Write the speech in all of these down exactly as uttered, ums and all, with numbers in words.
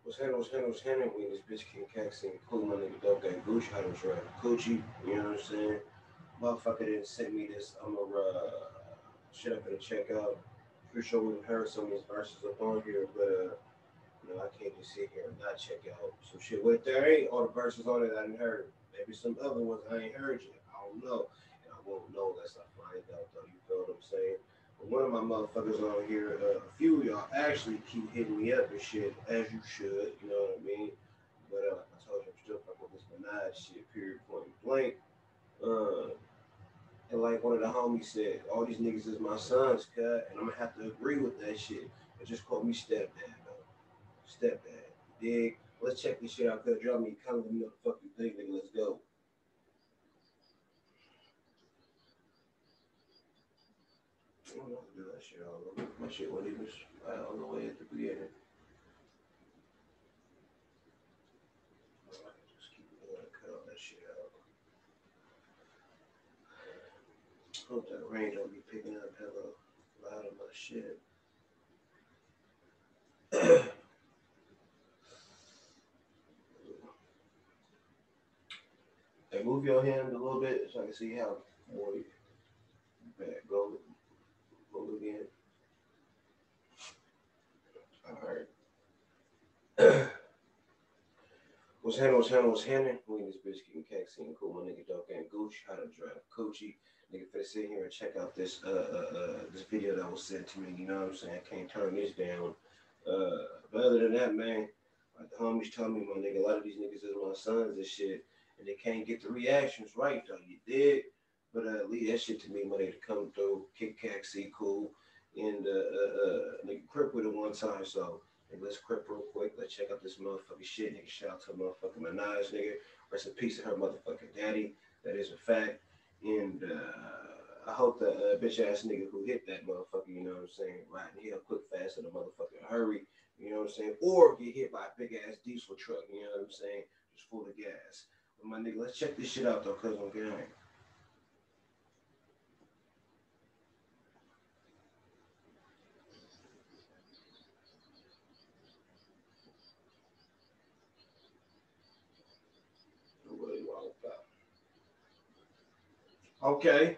What's happening, what's happening, what's happening? We in this bitch King Caxton, cool my nigga Dope that Gucci, how to drive Coochie, you know what I'm saying? Motherfucker didn't send me this, I'm gonna uh, shit I'm gonna check out. Pretty sure we've heard some of these verses up on here, but uh, you know, I can't just sit here and not check out some shit. What if there ain't all the verses on it I didn't heard? Maybe some other ones I ain't heard yet. I don't know. And I won't know unless I find out though, you feel what I'm saying? But one of my motherfuckers on here, uh, a few of y'all actually keep hitting me up and shit, as you should, you know what I mean? But uh, like I told you, I'm still fucking with this Minaj shit, period, point blank. Uh, and like one of the homies said, all these niggas is my sons, cut, and I'm gonna have to agree with that shit. But just call me stepdad, though. Stepdad. You dig? Let's check this shit out, cut. Drop me a comment, let me know what the fuck you think, nigga. Let's go. I don't know how to do that shit all over. My shit wasn't even right all the way at the beginning. I can just keep it going and cut all that shit out. Hope that rain don't be picking up hella loud on my shit. Hey, move your hand a little bit so I can see how more you back go. Go again. All right. What's happening? What's happening? What's happening? We in this bitch getting Caxine, cool. My nigga Dope and Gooch, how to drive Coochie. Nigga finna sit here and check out this uh, uh uh this video that was sent to me. You know what I'm saying? I can't turn this down. Uh, but other than that, man, like the homies tell me, my nigga, a lot of these niggas is my sons and shit, and they can't get the reactions right though. You did, but uh, leave that shit to me, my nigga, to come through, kick Caxie, cool, and uh, uh, uh nigga crip with it one time, so. Nigga, let's crip real quick. Let's check out this motherfucking shit. Nigga, shout out to motherfucking Minaj, nigga. Rest in peace to her motherfucking daddy. That is a fact. And uh, I hope the uh, bitch ass nigga who hit that motherfucker, you know what I'm saying, riding here quick, fast, in a motherfucking hurry, you know what I'm saying, or get hit by a big ass diesel truck, you know what I'm saying, just full of gas. But my nigga, let's check this shit out though, cause I'm gang. What you all about? Okay.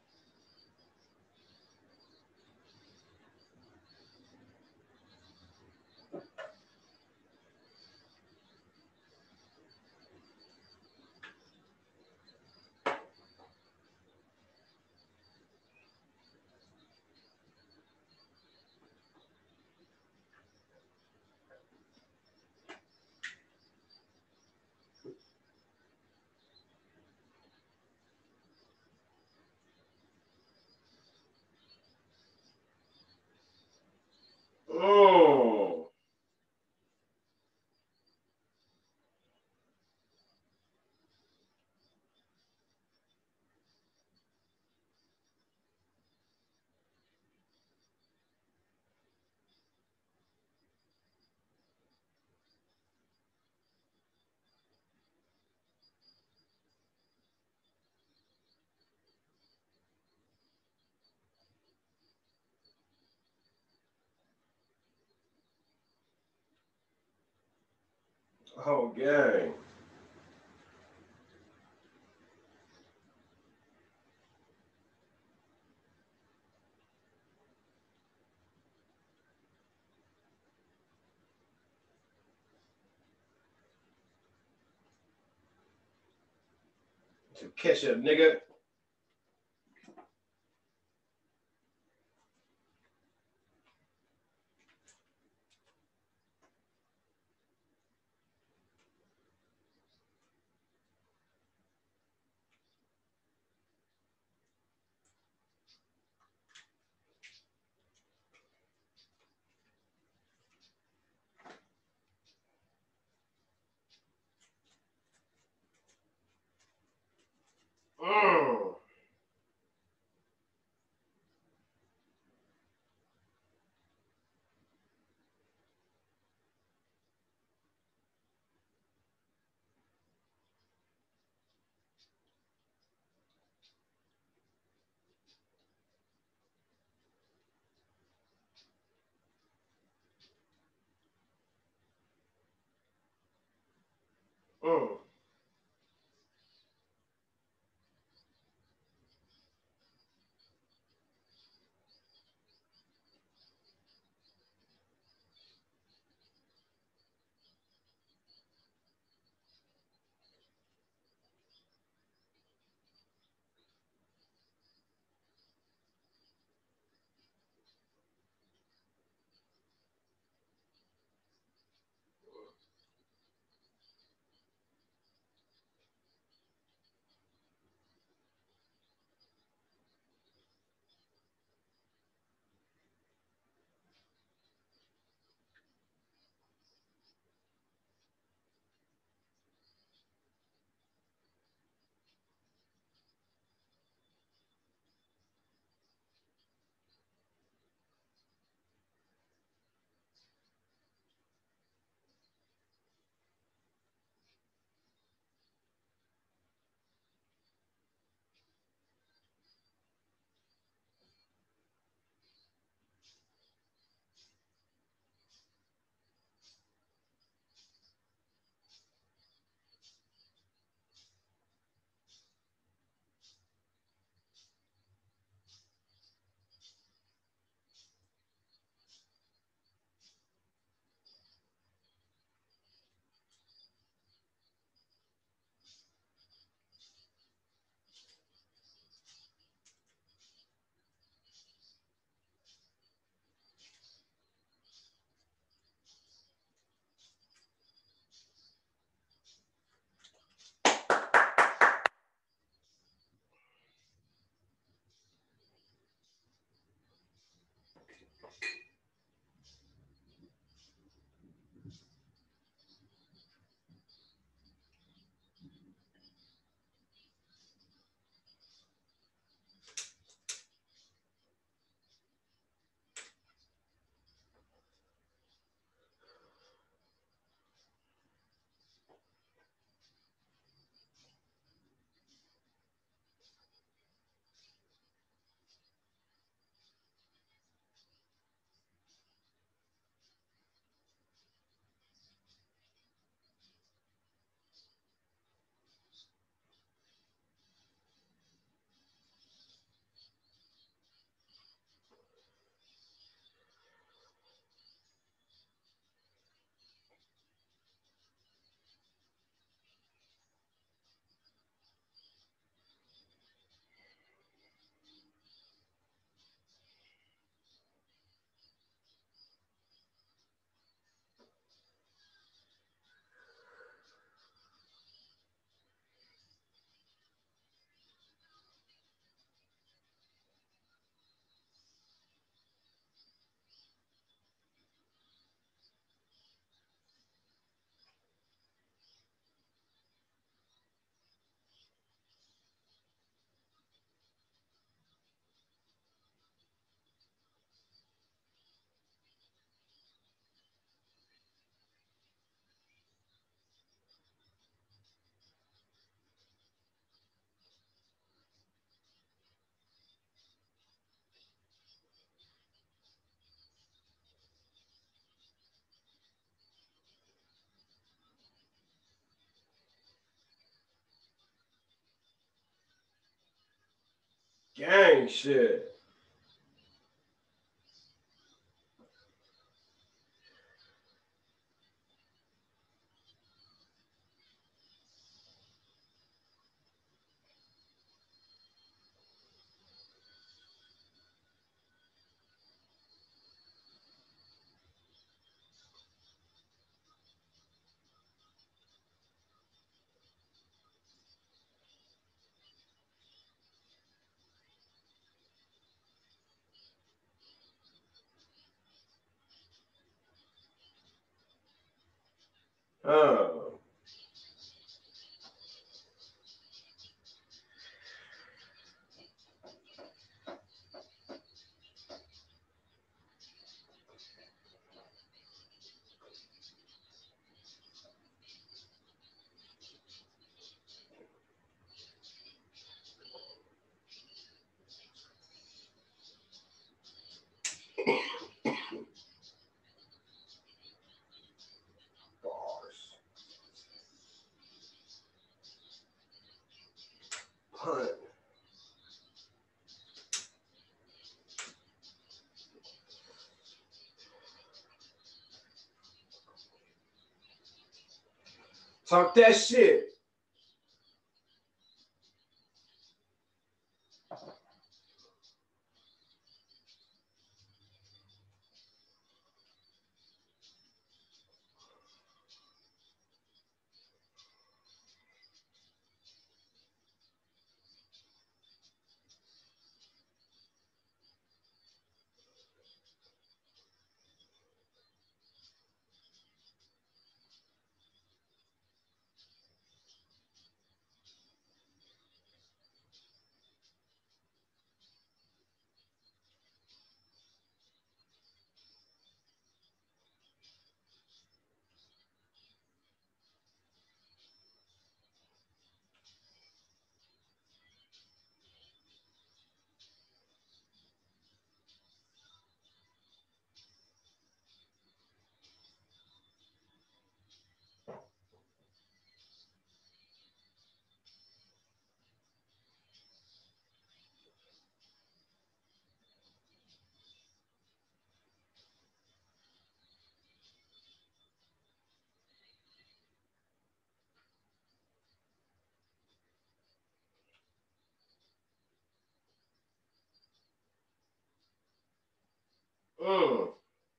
Mm. Oh, gang. To catch a nigga. Mm. Mm. Gang shit. Oh. Bars. punt. Talk that shit. Mm.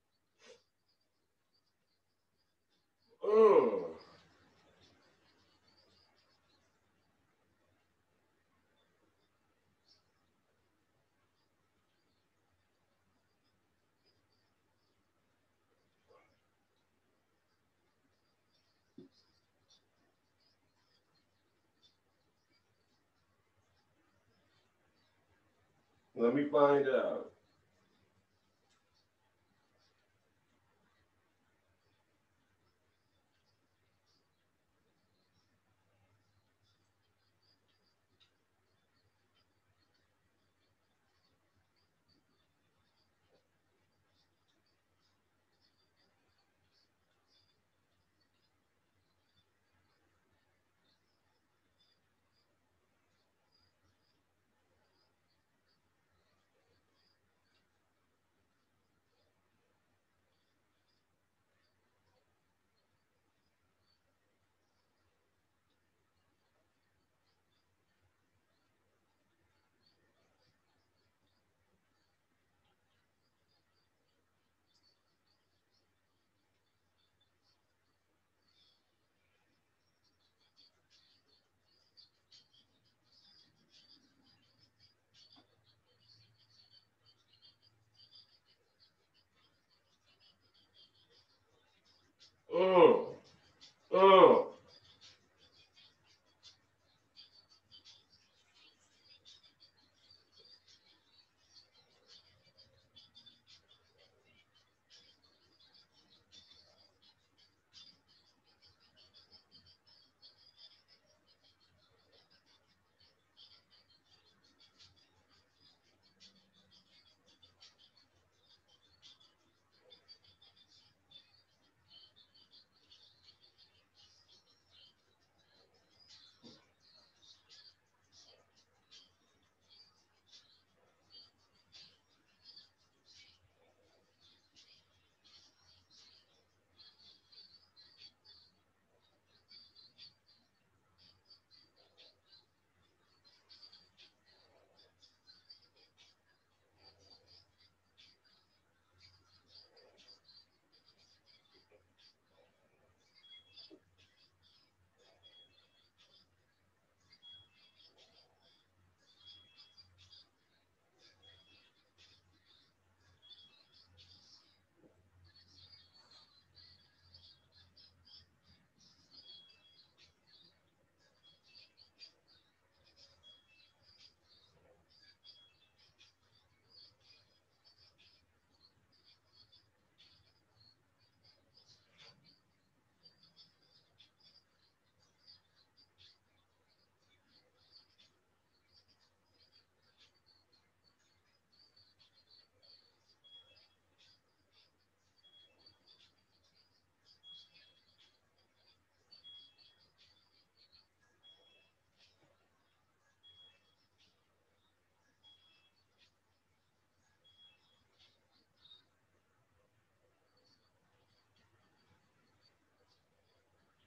Mm. Let me find out.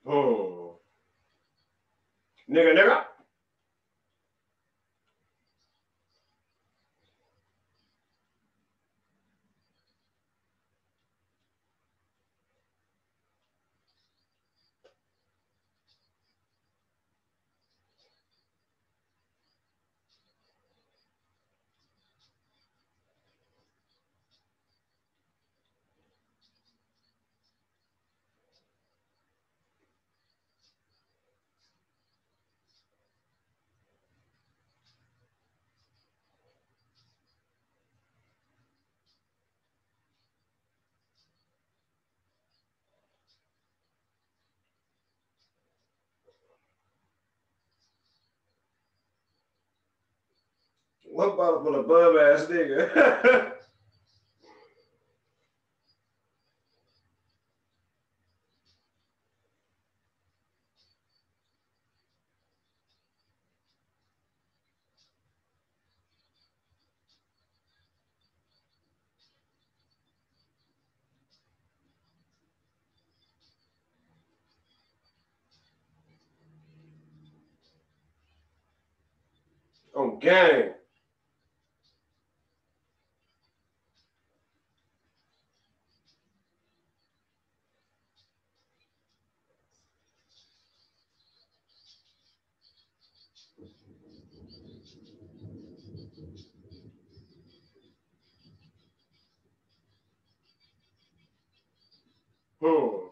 Hmm. Nigga, nigga. What about with a bum ass nigga? On gang. Hmm.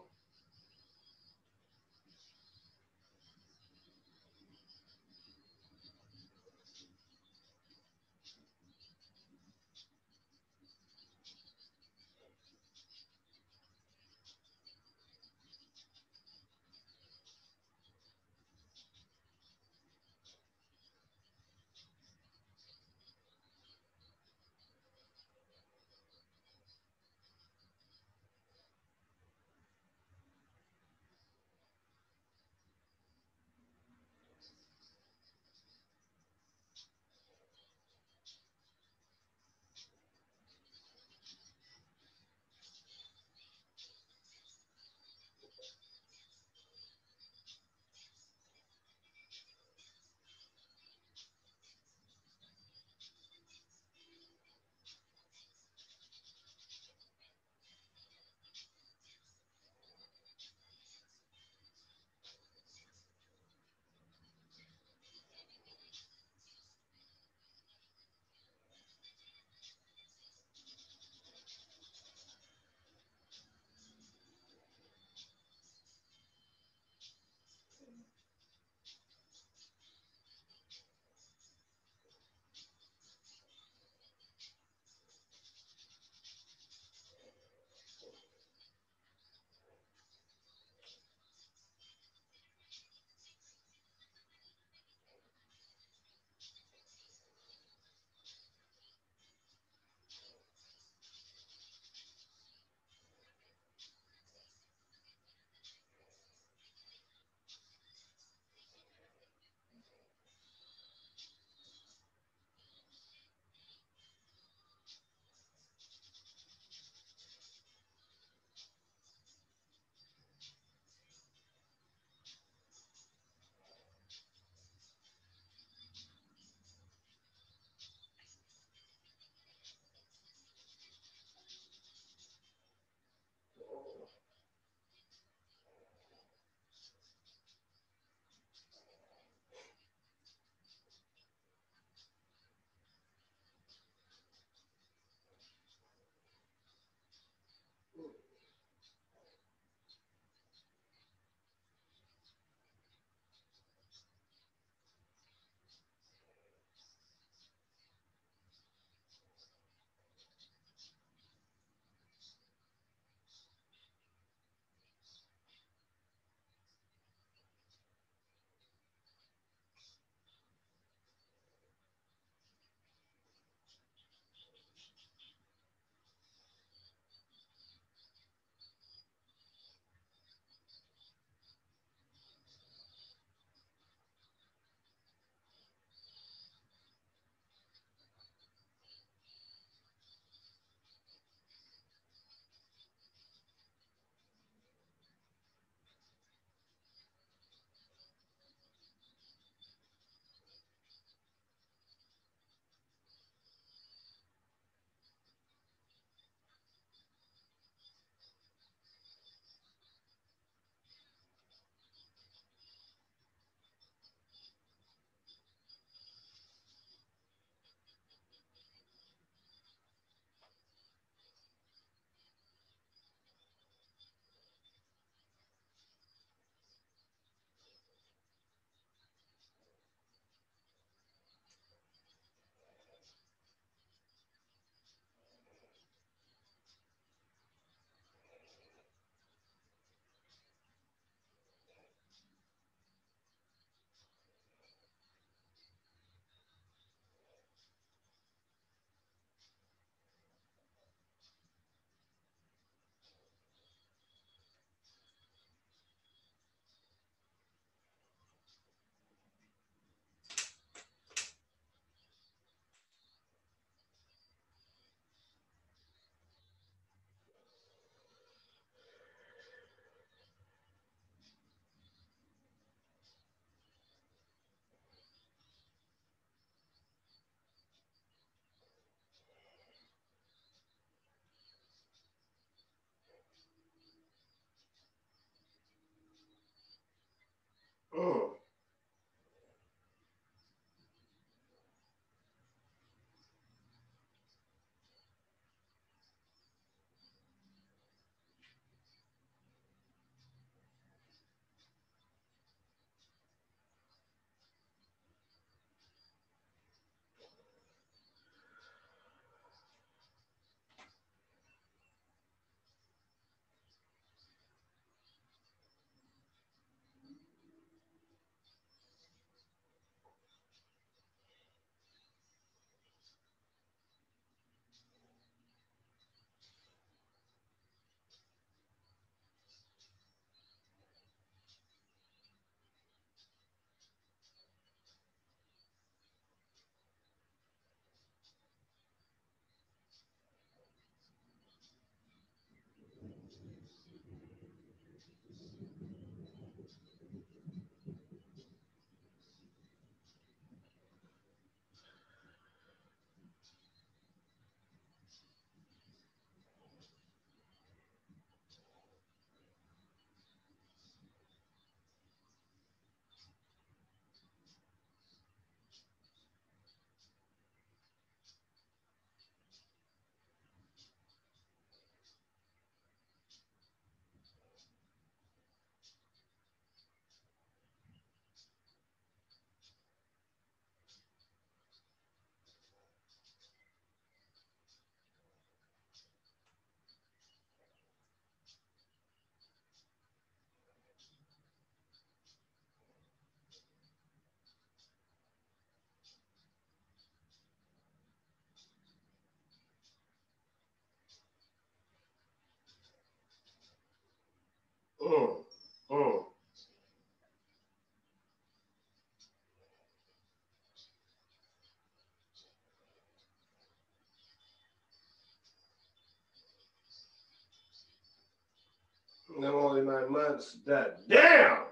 probably nine months. That damn.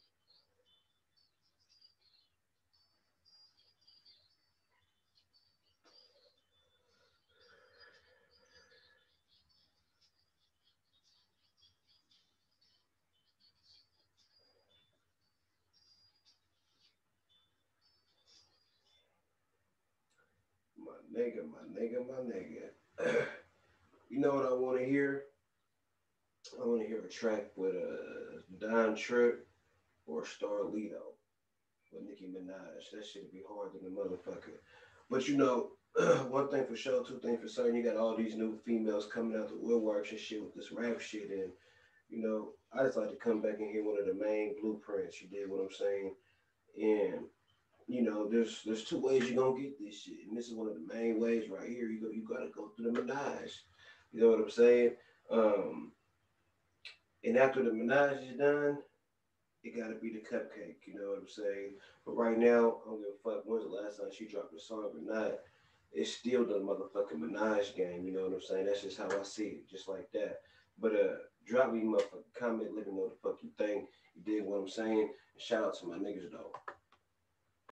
My nigga, my nigga, my nigga. You know what I want to hear? I want to hear a track with a uh, Don Trip or Starlito with Nicki Minaj. That shit be hard than the motherfucker. But you know, one thing for sure, two things for certain, you got all these new females coming out the woodworks and shit with this rap shit. And, you know, I just like to come back and hear one of the main blueprints. You did what I'm saying? And, you know, there's there's two ways you're gonna get this shit. And this is one of the main ways right here. You go you gotta go through the Minaj. You know what I'm saying? Um, and after the Minaj is done, it gotta be the cupcake, you know what I'm saying? But right now, I don't give a fuck when's the last time she dropped a song or not. It's still the motherfucking Minaj game, you know what I'm saying? That's just how I see it, just like that. But uh drop me a motherfucking comment, let me know what the fuck you think. You did what I'm saying. And shout out to my niggas though.